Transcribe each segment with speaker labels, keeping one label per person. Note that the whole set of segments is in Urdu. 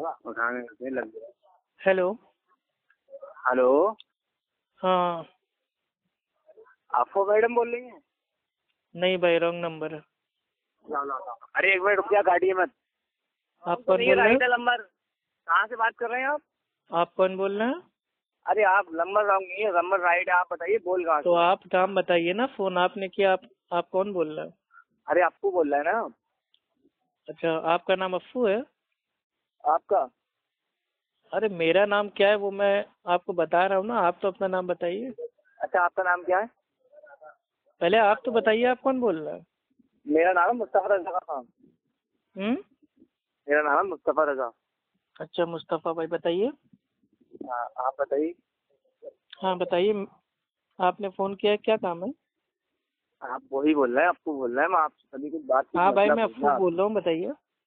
Speaker 1: اٹھانے لگ گیا.
Speaker 2: ہیلو.
Speaker 1: ہلو,
Speaker 2: ہاں.
Speaker 1: آفو میڈم بول رہی ہیں؟
Speaker 2: نہیں بھائی, رانگ نمبر ہے.
Speaker 1: ارے ایک منٹ رک جا, کاٹیے مت.
Speaker 2: آپ کون بول رہے ہیں؟
Speaker 1: نمبر کہاں سے بات کر رہے ہیں
Speaker 2: آپ کون بول رہے ہیں؟
Speaker 1: ارے آپ نمبر رانگ نہیں ہے, نمبر رائٹ ہے. آپ بتائیے بول کہاں
Speaker 2: تو
Speaker 1: سے.
Speaker 2: آپ نام بتائیے نا, فون آپ نے کیا. آپ کون بول رہے ہیں؟
Speaker 1: ارے آپ کو بول رہا ہے نا.
Speaker 2: اچھا, آپ کا نام افو ہے؟
Speaker 1: آپ کا
Speaker 2: ارے میرا نام کیا ہے وہ میں آپ کو بتا رہا ہوں نا, آپ تو اپنا نام بتائیے.
Speaker 1: اچھا, آپ کا نام کیا ہے؟
Speaker 2: پہلے آپ تو بتائیے آپ کون بول رہے ہیں.
Speaker 1: میرا نام ہے مصطفیٰ رضا خان. میرا نام ہے مصطفیٰ رضا.
Speaker 2: اچھا مصطفیٰ بھائی, بتائیے.
Speaker 1: ہاں آپ بتائیے.
Speaker 2: ہاں بتائیے, آپ نے فون کیا ہے, کیا کام ہے؟
Speaker 1: آپ وہی بول رہے ہیں, آپ کو بول رہے ہیں. میں آپ سے کبھی کچھ بات
Speaker 2: ہاں بھائی, میں
Speaker 1: پوچھنا
Speaker 2: افو بول رہا ہوں, بتائیے.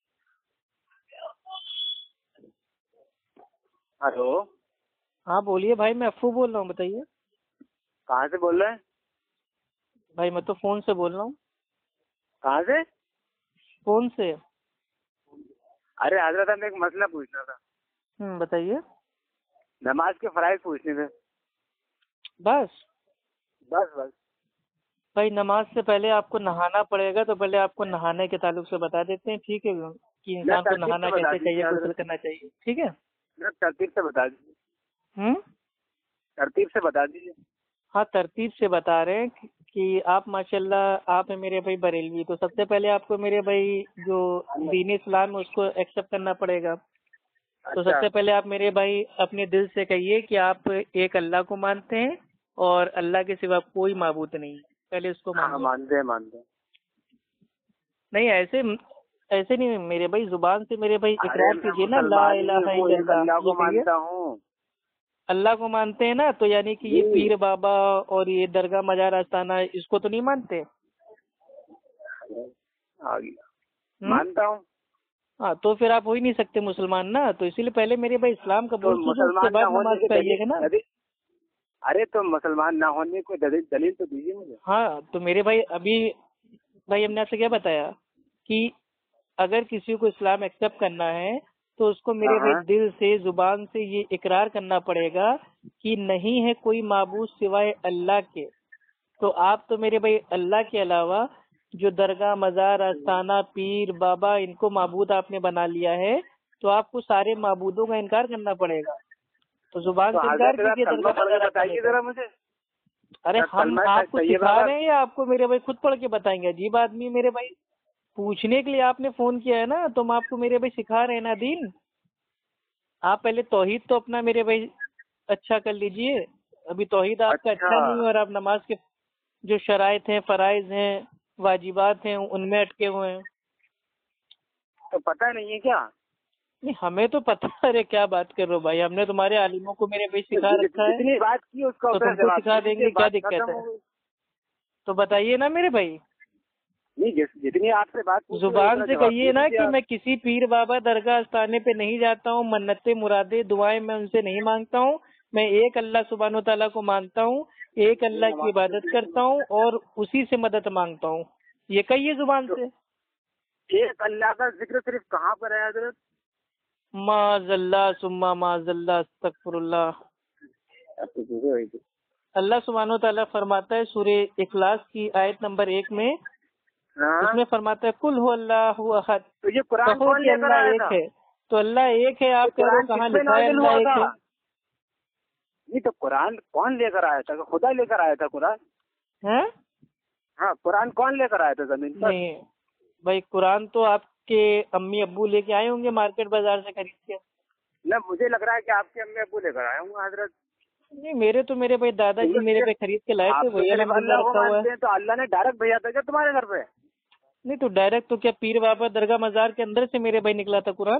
Speaker 1: ہلو,
Speaker 2: ہاں بولیے بھائی, میں افو بول رہا ہوں, بتائیے.
Speaker 1: کہاں سے بول رہے ہیں؟
Speaker 2: بھائی میں تو فون سے بول رہا ہوں.
Speaker 1: کہاں سے؟
Speaker 2: فون سے.
Speaker 1: ارے حضرت ہمیں ایک مسئلہ پوچھنا تھا.
Speaker 2: بتائیے.
Speaker 1: نماز کے فرائض پوچھنے تھے.
Speaker 2: بس
Speaker 1: بس بس.
Speaker 2: بھائی نماز سے پہلے آپ کو نہانا پڑے گا, تو پہلے آپ کو نہانے کے تعلق سے بتا دیتے ہیں, ٹھیک ہے, کہ انسان کو
Speaker 1: ترتیب
Speaker 2: نہانا
Speaker 1: سے بتا
Speaker 2: کیسے
Speaker 1: دیجیے
Speaker 2: چاہیے, غسل
Speaker 1: حضرت.
Speaker 2: کرنا چاہیے, ٹھیک ہے.
Speaker 1: ترتیب سے بتا دیجیے. ترتیب سے بتا دیجیے.
Speaker 2: ہاں ترتیب سے بتا رہے ہیں کہ آپ ماشاء اللہ آپ ہیں میرے بھائی بریلوی, تو سب سے پہلے آپ کو میرے بھائی جو دین اسلام ہے اس کو ایکسیپٹ کرنا پڑے گا. تو سب سے پہلے آپ میرے بھائی اپنے دل سے کہیے کہ آپ ایک اللہ کو مانتے ہیں اور اللہ کے سوا کوئی معبود نہیں. پہلے اس کو
Speaker 1: ہاں
Speaker 2: مانتے
Speaker 1: مانتے ہیں.
Speaker 2: نہیں, ایسے نہیں میرے بھائی, زبان سے میرے بھائی
Speaker 1: ارے
Speaker 2: اقرار
Speaker 1: میں
Speaker 2: کیجیے نا, لا
Speaker 1: مسلمان
Speaker 2: الہ
Speaker 1: ہوں,
Speaker 2: الا
Speaker 1: ایک
Speaker 2: اللہ,
Speaker 1: اللہ
Speaker 2: یہ
Speaker 1: کو
Speaker 2: کہیے.
Speaker 1: مانتا ہوں.
Speaker 2: اللہ کو مانتے ہیں نا, تو یعنی کہ یہ پیر بابا اور یہ درگاہ مزار آستانہ اس کو تو نہیں مانتے.
Speaker 1: مانتا ہوں.
Speaker 2: ہاں تو پھر آپ ہو ہی نہیں سکتے مسلمان نا, تو اسی لیے پہلے میرے بھائی اسلام
Speaker 1: تو
Speaker 2: قبول کیجیے, اس کے
Speaker 1: مسلمان نہ
Speaker 2: بعد
Speaker 1: ہونے
Speaker 2: نماز
Speaker 1: کی
Speaker 2: پہ آئیے گا نا.
Speaker 1: ارے تو مسلمان نہ ہونے کو دلیل تو دیجیے مجھے.
Speaker 2: ہاں تو میرے بھائی ابھی بھائی ہم نے آپ سے کیا بتایا کہ اگر کسی کو اسلام ایکسیپٹ کرنا ہے تو اس کو میرے بھائی دل سے زبان سے یہ اقرار کرنا پڑے گا کہ نہیں ہے کوئی معبود سوائے اللہ کے. تو آپ تو میرے بھائی اللہ کے علاوہ جو درگاہ مزار آستانہ پیر بابا ان کو معبود آپ نے بنا لیا ہے, تو آپ کو سارے معبودوں کا انکار کرنا پڑے گا. تو زبان سے انکار کیجیے درگاہ مزار
Speaker 1: بتائیے ذرا مجھے.
Speaker 2: ارے ہم آپ کو سکھا رہے ہیں یا آپ کو میرے بھائی خود پڑھ کے بتائیں گے؟ عجیب آدمی میرے بھائی, پوچھنے کے لیے آپ نے فون کیا ہے نا, تو ہم آپ کو میرے بھائی سکھا رہے ہیں نا دین. آپ پہلے توحید تو اپنا میرے بھائی اچھا کر لیجئے. ابھی توحید آپ کا اچھا نہیں ہے اور آپ نماز کے جو شرائط ہیں, فرائض ہیں, واجبات ہیں, ان میں اٹکے ہوئے ہیں.
Speaker 1: تو پتہ نہیں ہے کیا؟
Speaker 2: نہیں ہمیں تو پتہ. ارے کیا بات کر رہے ہو بھائی, ہم نے تمہارے عالموں کو میرے بھائی سکھا رکھا ہے,
Speaker 1: جتنی بات کی اس کا
Speaker 2: تو تم کو سکھا دیں گے, کیا دقت ہے؟ تو بتائیے نا میرے بھائی.
Speaker 1: جتنی آپ سے بات
Speaker 2: زبان سے کہیے نا کہ میں کسی پیر بابا درگاہ آستانے پہ نہیں جاتا ہوں, منتیں مرادیں دعائیں میں ان سے نہیں مانگتا ہوں, میں ایک اللہ سبحانہ و تعالیٰ کو مانتا ہوں, ایک اللہ کی عبادت کرتا ہوں اور اسی سے مدد مانگتا ہوں. یہ کہیے زبان سے.
Speaker 1: ایک اللہ کا ذکر صرف کہاں پر ہے حضرت؟
Speaker 2: معاذ اللہ ثم معاذ اللہ استغفر اللہ. اللہ سبحانہ و تعالیٰ فرماتا ہے سورہ اخلاص کی آیت نمبر 1 میں, اس میں فرماتا ہے کل ہو اللہ احد.
Speaker 1: تو یہ قرآن کون لے کر
Speaker 2: اللہ
Speaker 1: آیا
Speaker 2: ایک
Speaker 1: تھا؟
Speaker 2: ہے, تو اللہ ایک ہے, آپ کہہ رہے ہو کہاں لکھا ہے اللہ ایک ہے؟
Speaker 1: نہیں تو قرآن کون لے کر آیا تھا؟ خدا لے کر آیا تھا قرآن. ہاں قرآن کون لے کر آیا تھا زمین پر؟
Speaker 2: نہیں بھائی, قرآن تو آپ کے امی ابو لے کے آئے ہوں گے مارکیٹ بازار سے خرید کے.
Speaker 1: نہ مجھے لگ رہا ہے کہ آپ کے امی ابو لے کر آئے ہوں گے حضرت.
Speaker 2: نہیں میرے تو میرے بھائی دادا جی میرے پہ خرید کے لائے تھے, وہی الحمدللہ رکھا ہوا ہے.
Speaker 1: تو اللہ نے ڈائریکٹ بھیجا تھا کیا تمہارے گھر پہ؟
Speaker 2: نہیں تو ڈائریکٹ تو کیا پیر بابا درگاہ مزار کے اندر سے میرے بھائی نکلا تھا قرآن؟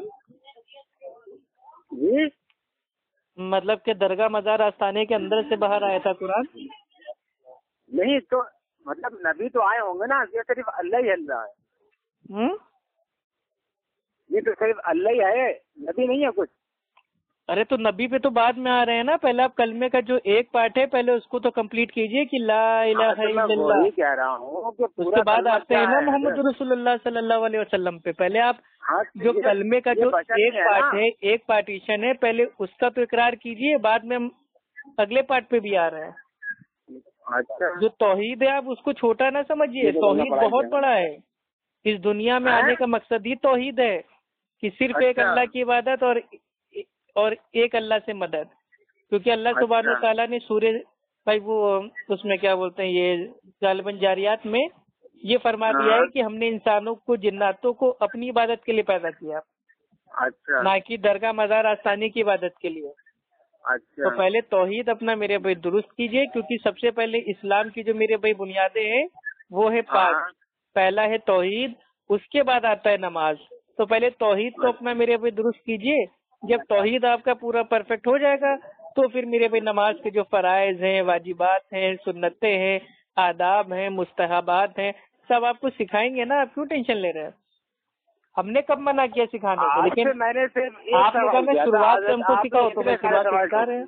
Speaker 1: جی
Speaker 2: مطلب کہ درگاہ مزار آستانے کے اندر سے باہر آیا تھا قرآن؟
Speaker 1: نہیں تو مطلب نبی تو آئے ہوں گے نا, یہ صرف اللہ ہی اللہ ہے. یہ تو صرف اللہ ہی ہے, نبی نہیں ہے کچھ.
Speaker 2: ارے تو نبی پہ تو بعد میں آ رہے ہیں نا، پہلے آپ کلمے کا جو ایک پارٹ ہے پہلے اس کو تو کمپلیٹ کیجئے کہ لا الہ الا اللہ.
Speaker 1: وہی کہہ رہا ہوں کہ
Speaker 2: اس کے بعد آتے ہیں نا محمد رسول اللہ صلی اللہ علیہ وسلم پہ. پہلے آپ جو کلمے کا جو ایک پارٹ ہے، ایک پارٹیشن ہے، پہلے اس کا تو اقرار کیجئے، بعد میں ہم اگلے پارٹ پہ بھی آ رہے ہیں.
Speaker 1: اچھا
Speaker 2: جو توحید ہے آپ اس کو چھوٹا نہ سمجھیے، توحید بہت بڑا ہے. اس دنیا میں آنے کا مقصد ہی توحید ہے کہ صرف ایک اللہ کی عبادت اور ایک اللہ سے مدد. کیونکہ اللہ سبحانہ و تعالیٰ نے سورہ بھائی وہ اس میں کیا بولتے ہیں یہ غالباً جاریات میں یہ فرما دیا ہے کہ ہم نے انسانوں کو جناتوں کو اپنی عبادت کے لیے پیدا کیا، نہ کہ درگاہ مزار آستانے کی عبادت کے لیے. تو پہلے توحید اپنا میرے بھائی درست کیجئے، کیونکہ سب سے پہلے اسلام کی جو میرے بھائی بنیادیں ہیں وہ ہے پاک. پہلا ہے توحید، اس کے بعد آتا ہے نماز. تو پہلے توحید کو اپنا میرے بھائی درست کیجئے. جب توحید آپ کا پورا پرفیکٹ ہو جائے گا تو پھر میرے بھائی نماز کے جو فرائض ہیں، واجبات ہیں، سنتیں ہیں، آداب ہیں، مستحبات ہیں، سب آپ کو سکھائیں گے نا. آپ کیوں ٹینشن لے رہے ہیں؟ ہم نے کب منع کیا سکھانے کو؟ لیکن آپ نے کہا میں شروعات سے ہم کو سکھاؤ تو میں شروعات سے سکھا رہے ہیں.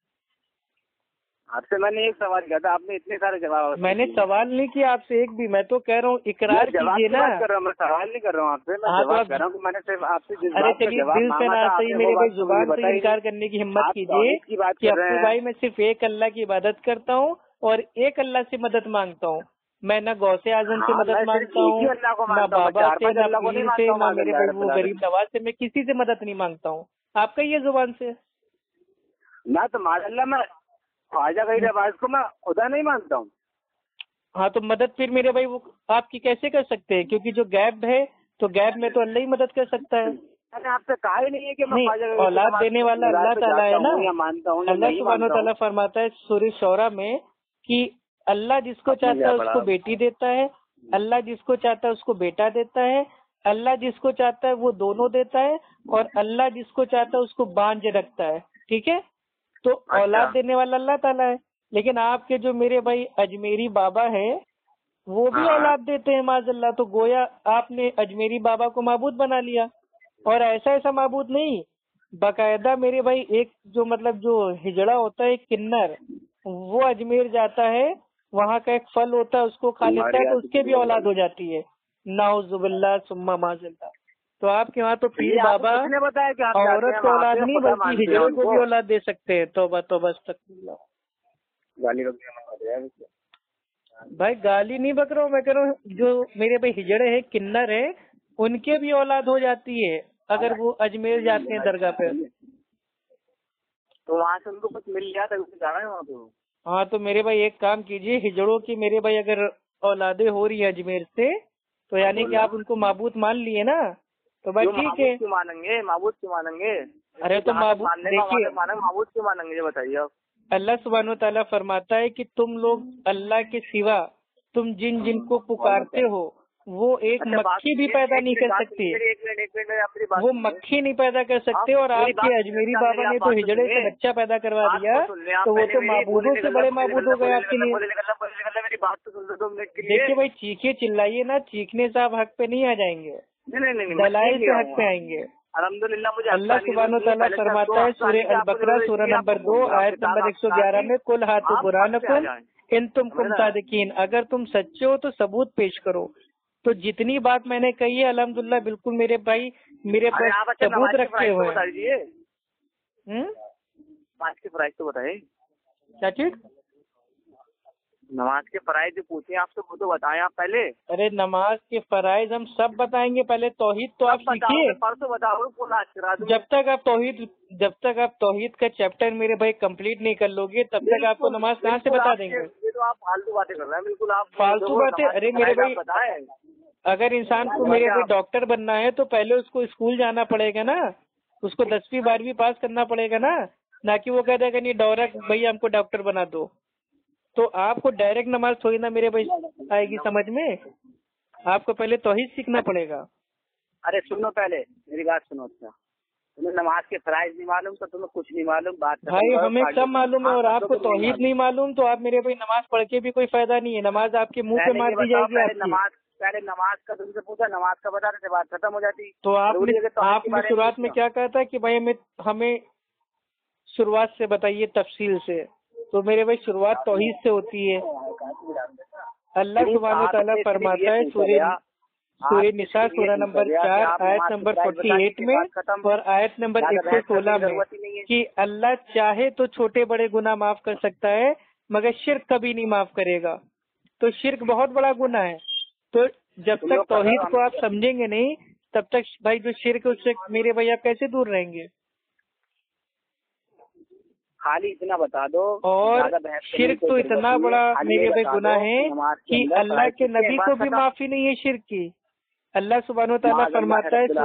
Speaker 1: آپ سے میں نے ایک سوال کیا تھا، آپ نے اتنے سارے جواب.
Speaker 2: میں نے سوال نہیں کیا آپ سے ایک بھی، میں تو کہہ رہا ہوں اقرار کیجیے نا.
Speaker 1: میں سوال نہیں کر رہا ہوں آپ سے، میں جواب کر رہا ہوں. میں نے صرف آپ سے
Speaker 2: ارے چلیے دل سے نہ صحیح میرے بھائی زبان سے انکار کرنے کی ہمت کیجیے کہ ابو بھائی میں صرف ایک اللہ کی عبادت کرتا ہوں اور ایک اللہ سے مدد مانگتا ہوں. میں نہ غوث اعظم سے مدد مانگتا ہوں، نہ بابا سے، نہ پیر سے، نہ میرے بھائی وہ غریب نواز سے، میں کسی سے مدد نہیں مانگتا ہوں. آپ کا یہ زبان سے
Speaker 1: نہ تو ماشاء اللہ میں خواجہ غریب نواز کو میں خدا نہیں مانتا ہوں.
Speaker 2: ہاں تو مدد پھر میرے بھائی وہ آپ کی کیسے کر سکتے ہیں؟ کیونکہ جو غیب ہے تو غیب میں تو اللہ ہی مدد کر سکتا ہے.
Speaker 1: میں نے آپ سے کہا ہی نہیں ہے کہ میں
Speaker 2: اولاد دینے والا اللہ تعالیٰ ہے نا.
Speaker 1: مانتا ہوں
Speaker 2: اللہ سبحانہ و تعالیٰ فرماتا ہے سورہ شعراء میں کہ اللہ جس کو چاہتا ہے اس کو بیٹی دیتا ہے، اللہ جس کو چاہتا ہے اس کو بیٹا دیتا ہے، اللہ جس کو چاہتا ہے وہ دونوں دیتا ہے، اور اللہ جس کو چاہتا ہے اس کو بانجھ رکھتا ہے. ٹھیک ہے، تو اولاد دینے والا اللہ تعالیٰ ہے. لیکن آپ کے جو میرے بھائی اجمیری بابا ہے وہ بھی اولاد دیتے ہیں معاذ اللہ. تو گویا آپ نے اجمیری بابا کو معبود بنا لیا. اور ایسا معبود نہیں، باقاعدہ میرے بھائی ایک جو مطلب جو ہجڑا ہوتا ہے ایک کنر، وہ اجمیر جاتا ہے، وہاں کا ایک پھل ہوتا ہے اس کو کھا لیتا ہے تو اس کے بھی اولاد ہو جاتی ہے. نعوذ باللہ ثم معاذ اللہ. تو آپ کے وہاں تو پیر بابا عورت کو اولاد نہیں بلکہ ہجڑے کو بھی اولاد دے سکتے ہیں. توبہ توبہ استغفر اللہ. بھائی گالی نہیں بک رہا ہوں، میں کہہ رہا ہوں جو میرے بھائی ہجڑے ہیں، کنر ہیں، ان کے بھی اولاد ہو جاتی ہے اگر وہ اجمیر جاتے ہیں درگاہ پہ.
Speaker 1: تو وہاں سے ان کو کچھ مل جاتا ہے جانا ہے وہاں پہ.
Speaker 2: ہاں تو میرے بھائی ایک کام کیجئے، ہجڑوں کی میرے بھائی اگر اولادیں ہو رہی ہیں اجمیر سے تو یعنی کہ آپ ان کو معبود مان لیے نا. تو بھائی ٹھیک ہے،
Speaker 1: معبود کیوں مانیں گے؟
Speaker 2: ارے تو معبود دیکھیے،
Speaker 1: معبود کیوں مانیں گے یہ بتائیے آپ.
Speaker 2: اللہ سبحانہ و تعالیٰ فرماتا ہے کہ تم لوگ اللہ کے سوا تم جن کو پکارتے ہو وہ ایک مکھی بھی پیدا نہیں کر سکتی، وہ مکھی نہیں پیدا کر سکتے. اور آپ کے اجمیری بابا نے تو ہجڑے سے بچہ پیدا کروا دیا تو وہ تو معبودوں سے بڑے معبود ہو گئے آپ کے لیے. دیکھیے بھائی چیخے چلائیے نا، چیخنے سے آپ حق پہ نہیں آ جائیں گے، دلائل سے حق پہ آئیں گے.
Speaker 1: الحمدللہ مجھے
Speaker 2: اللہ سبحانہ و تعالیٰ فرماتا ہے سورہ البقرہ سورہ نمبر 2 آیت نمبر 111 میں قل ہاتوا برہانکم ان تم کم صادقین، اگر تم سچے ہو تو ثبوت پیش کرو. تو جتنی بات میں نے کہی ہے الحمدللہ بالکل میرے بھائی میرے پاس ثبوت رکھے ہوئے ہیں.
Speaker 1: نماز کے فرائض تو بتائیں.
Speaker 2: کیا چیز؟
Speaker 1: نماز کے فرائض جو پوچھیں آپ سے وہ تو بتائیں آپ پہلے.
Speaker 2: ارے نماز کے فرائض ہم سب بتائیں گے، پہلے توحید تو آپ سیکھیے. جب تک آپ توحید کا چیپٹر میرے بھائی کمپلیٹ نہیں کر لو گے تب تک آپ کو نماز کہاں سے بتا دیں گے؟
Speaker 1: تو آپ فالتو باتیں کر رہے ہیں. بالکل آپ
Speaker 2: فالتو باتیں. ارے میرے بھائی اگر انسان کو میرے بھائی ڈاکٹر بننا ہے تو پہلے اس کو اسکول جانا پڑے گا نا، اس کو 10ویں 12ویں پاس کرنا پڑے گا نا، نہ کہ وہ کہہ دے گا نہیں ڈائریکٹ بھائی ہم کو ڈاکٹر بنا دو. تو آپ کو ڈائریکٹ نماز تھوڑی نا میرے بھائی آئے گی سمجھ میں، آپ کو پہلے توحید سیکھنا پڑے گا.
Speaker 1: ارے سنو پہلے میری بات سنو. اچھا تمہیں نماز کے فرائض نہیں معلوم تو تمہیں کچھ نہیں معلوم. بات
Speaker 2: بھائی ہمیں سب معلوم ہے اور آپ کو توحید نہیں معلوم تو آپ میرے بھائی نماز پڑھ کے بھی کوئی فائدہ نہیں ہے. نماز آپ کے منہ پہ مار دی جائے گی آپ کی.
Speaker 1: پہلے نماز کا تم سے پوچھا، نماز کا بتا دیتے بات ختم ہو جاتی.
Speaker 2: تو آپ نے شروعات میں کیا کہا تھا کہ بھائی ہمیں शुरुआत से बताइए तफसील से। तो मेरे भाई शुरुआत तौहीद से होती है। अल्लाह सुब्हानहू तआला फरमाता है सूरह निसा सूरह नंबर 4 आयत नंबर 48 में और आयत नंबर 116 में कि अल्लाह चाहे तो छोटे बड़े गुनाह माफ कर सकता है मगर शिर्क कभी नहीं माफ करेगा। तो शिर्क बहुत बड़ा गुनाह है। तो जब तक तौहीद को आप समझेंगे नहीं तब तक भाई जो शिर्क उससे मेरे भाई आप कैसे दूर रहेंगे।
Speaker 1: खाली इतना बता दो।
Speaker 2: और शिर्क तो इतना बड़ा मेरे भाई गुनाह है कि अल्लाह के नबी को भी माफी नहीं है शिर्क की। अल्लाह सुब्हानहू तआला फरमाता है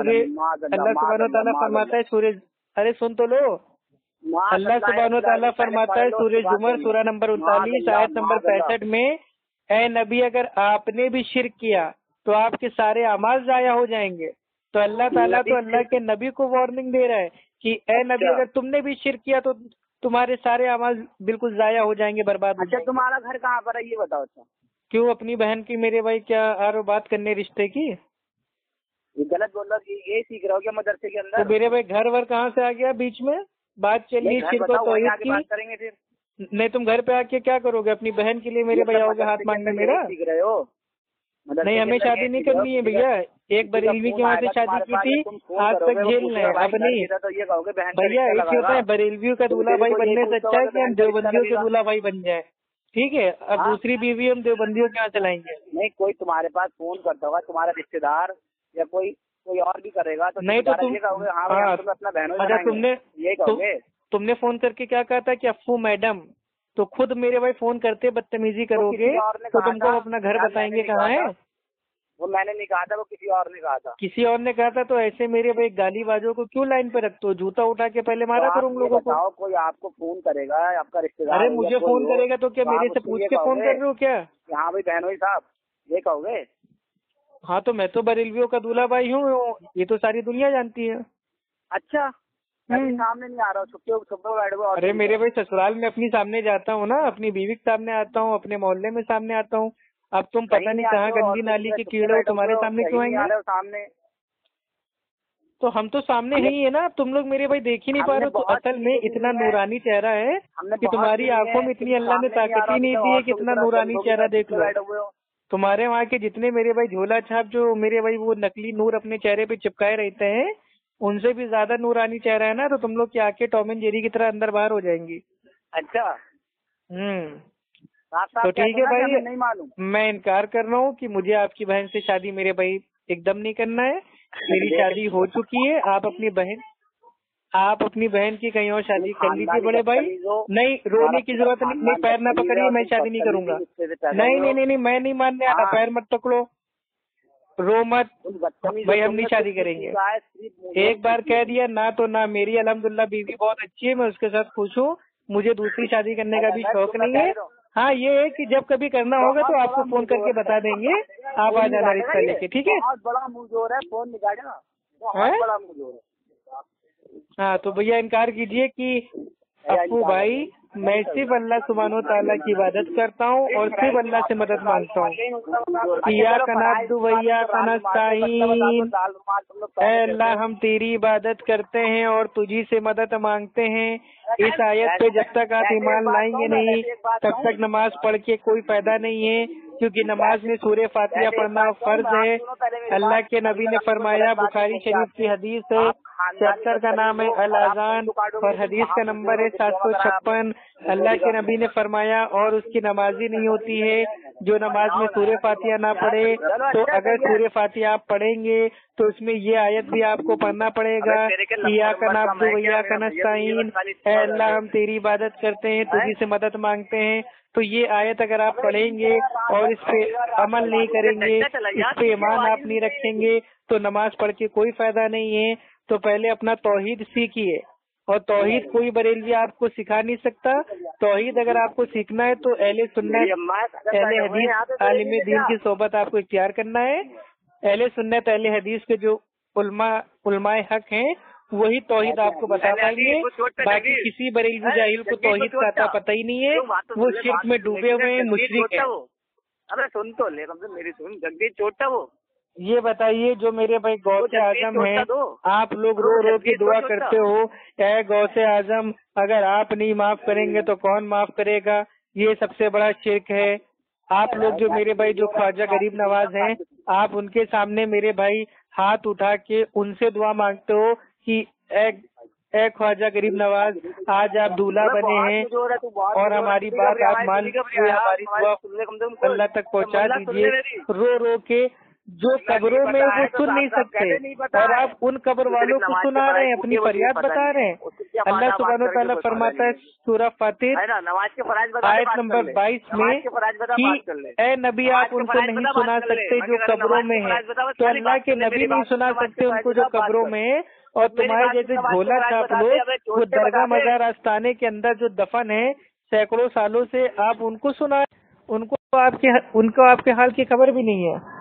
Speaker 2: सूरह अरे सुन तो लो। अल्लाह सुब्हानहू तआला फरमाता है सूरह जुमर सूरह नंबर 39 आयत नंबर 65 में, ए नबी अगर आपने भी शिर्क किया तो आपके सारे अमाल जाया हो जाएंगे। तो अल्लाह ताला तो अल्लाह के नबी को वार्निंग दे रहा है कि ए नबी अगर तुमने भी शिर्क किया तो तुम्हारे सारे अमाल बिल्कुल जाया हो जाएंगे, बर्बाद हो जाएंगे।
Speaker 1: तुम्हारा घर कहाँ पर है ये बताओ। अच्छा
Speaker 2: क्यों अपनी बहन की मेरे भाई क्या आरो बात करने रिश्ते की
Speaker 1: गलत बोल रहा हूँ। ये सीख रहा हो क्या मदरसे के अंदर?
Speaker 2: तो मेरे भाई घर वर कहाँ से आ गया बीच में? बात चलिए शिर्क को तौहीद की।
Speaker 1: करेंगे फिर
Speaker 2: नहीं तुम घर पे आके क्या करोगे? अपनी बहन के लिए मेरे भाई आओगे हाथ मांगने मेरा?
Speaker 1: सीख रहे हो?
Speaker 2: नहीं हमें शादी नहीं करनी है भैया। एक बरेलवी के वहाँ से शादी की थी, आज तक झेल रहे हैं। अब नहीं भैया ऐसे होता है, बरेलवियों का दूल्हा भाई बनने से अच्छा है कि हम देवबंदियों के दूल्हा भाई बन जाए। ठीक है, अब दूसरी बीवी हम देवबंदियों के यहाँ चलाएंगे।
Speaker 1: नहीं कोई तुम्हारे पास फोन करता होगा, तुम्हारा रिश्तेदार या कोई और भी करेगा तो
Speaker 2: नहीं तो तुम
Speaker 1: अपना बहनों
Speaker 2: तुमने फोन करके क्या कहा था कि अफ्फू मैडम, तो खुद मेरे भाई फोन करते बदतमीजी करोगे तो तुमको अपना घर बताएंगे कहाँ है।
Speaker 1: वो मैंने नहीं कहा था, वो किसी और ने कहा था।
Speaker 2: किसी और ने कहा था? तो ऐसे मेरे भाई गाली बाजों को क्यों लाइन पे रखते हो? जूता उठा के पहले मारा करो उन लोगों को।
Speaker 1: कोई आपको फोन करेगा, आपका रिश्तेदार?
Speaker 2: अरे मुझे फोन करेगा तो क्या मेरे से पूछ के फोन कर रहे हो क्या?
Speaker 1: हाँ भाई बहनोई साहब ये कहोगे?
Speaker 2: हाँ तो मैं तो बरेलवियों का दूल्हा भाई हूँ, ये तो सारी दुनिया जानती है।
Speaker 1: अच्छा सामने नहीं आ रहा हूँ, छुपे बैठ गए।
Speaker 2: अरे मेरे भाई ससुराल में अपनी सामने जाता हूँ ना, अपनी बीवी के सामने आता हूँ, अपने मोहल्ले में सामने आता हूँ। अब तुम पता नहीं कहाँ गंदी नाली के कीड़े हो, तुम्हारे सामने क्यों आएंगे?
Speaker 1: सामने
Speaker 2: तो हम तो सामने ही है ना, तुम लोग मेरे भाई देख ही नहीं पा रहे हो। तो असल में इतना नूरानी चेहरा है कि तुम्हारी आंखों में इतनी अल्लाह ने ताकत ही नहीं दी है कि इतना नूरानी चेहरा देख लो। तुम्हारे वहाँ के जितने मेरे भाई झोला छाप जो मेरे भाई वो नकली नूर अपने चेहरे पे चिपकाए रहते हैं, उनसे भी ज्यादा नूरानी चेहरा है ना। तो तुम लोग की आंखें टॉम एंड जेरी की तरह अंदर बाहर हो जाएंगी।
Speaker 1: अच्छा
Speaker 2: तो ठीक है भाई, नहीं मालूम, मैं इनकार कर रहा हूँ कि मुझे आपकी बहन से शादी मेरे भाई एकदम नहीं करना है। मेरी शादी हो चुकी है। आप अपनी बहन की कहीं और शादी कर लीजिए बड़े भाई। नहीं रोने की जरूरत नहीं, पैर ना पकड़िए, मैं शादी नहीं करूंगा। नहीं मैं नहीं मानने आ रहा, पैर मत पकड़ो, रो मत भाई, हम नहीं शादी करेंगे। एक बार कह दिया ना तो ना। मेरी अल्हम्दुलिल्लाह बीवी बहुत अच्छी है, मैं उसके साथ खुश हूँ, मुझे दूसरी शादी करने का भी शौक नहीं है। हाँ ये है कि जब कभी करना होगा तो आपको फोन करके बता देंगे, आप आ जाना रिश्ता लेके। ठीक है?
Speaker 1: बहुत बड़ा मुंहजोर है, फोन निकालेगा।
Speaker 2: हाँ तो भैया इनकार कीजिए कि अप्पू भाई मैं सिर्फ अल्लाह सुब्हानहू तआला की इबादत करता हूँ और सिर्फ अल्लाह से मदद मांगता हूँ। इय्याका नअब्दु व इय्याका नस्तईन, ऐ अल्लाह हम तेरी इबादत करते हैं और तुझी से मदद मांगते हैं। इस आयत पे जब तक आप ईमान लाएंगे नहीं तब तक नमाज पढ़ के कोई फायदा नहीं है, क्योंकि नमाज में सूरह फातिहा पढ़ना फर्ज है। अल्लाह के नबी ने फरमाया, बुखारी शरीफ की हदीस है, चैप्टर का नाम है अल अज़ान और हदीस का नंबर है 756। अल्लाह के नबी ने फरमाया और उसकी नमाजी नहीं होती है जो नमाज में सूरह फातिहा ना पढ़े। तो अगर सूरह फातिहा आप पढ़ेंगे तो उसमें ये आयत भी आपको पढ़ना पड़ेगा, इय्याका नअब्दु व इय्याका नस्तईन, ऐ अल्लाह हम तेरी इबादत करते हैं, तुझी से मदद मांगते हैं। तो ये आयत अगर आप पढ़ेंगे और इस पे अमल नहीं करेंगे, इस पे ईमान आप नहीं रखेंगे तो नमाज पढ़ के कोई फायदा नहीं है। तो पहले अपना तौहीद सीखिए, और तौहीद कोई बरेलवी आपको सिखा नहीं सकता। तौहीद अगर आपको सीखना है तो अहले सुन्नत, अहले हदीस, आलिम दीन की सोबत आपको इख्तियार करना है। अहले सुन्नत, अहले हदीस के जो उलमाए हक हैं वही तौहीद आपको बता पाएंगे। बाकी किसी बरेलवी जाहिल को तौहीद का आता पता ही नहीं है, वो शिर्क में डूबे हुए हैं, मुशरिक है।
Speaker 1: अरे सुन तो ले, मेरी सुन, जगदीश छोटा वो
Speaker 2: یہ بتائیے جو میرے بھائی غوث اعظم ہیں، آپ لوگ رو رو کے دعا کرتے ہو اے غوث اعظم، اگر آپ نہیں معاف کریں گے تو کون معاف کرے گا؟ یہ سب سے بڑا شرک ہے۔ آپ لوگ جو میرے بھائی جو خواجہ غریب نواز ہیں، آپ ان کے سامنے میرے بھائی ہاتھ اٹھا کے ان سے دعا مانگتے ہو کہ اے خواجہ غریب نواز، آج آپ دولہا بنے ہیں اور ہماری بات آپ مان کے ہماری دعا اللہ تک پہنچا دیجیے۔ رو رو کے جو قبروں میں وہ سن نہیں سکتے اور آپ ان قبر والوں کو سنا رہے ہیں، اپنی فریاد بتا رہے ہیں۔ اللہ سبحانہ و تعالیٰ فرماتا ہے سورہ فاتر آیت نمبر 22 میں کہ اے نبی آپ ان کو نہیں سنا سکتے جو قبروں میں ہیں، تو اللہ کے نبی نہیں سنا سکتے ان کو جو قبروں میں ہیں، اور تمہارے جیسے جھولا چھاپ لوگ وہ درگاہ مزار آستانے کے اندر جو دفن ہے سینکڑوں سالوں سے، آپ ان کو سنا، ان کو آپ کے حال کی خبر بھی نہیں ہے۔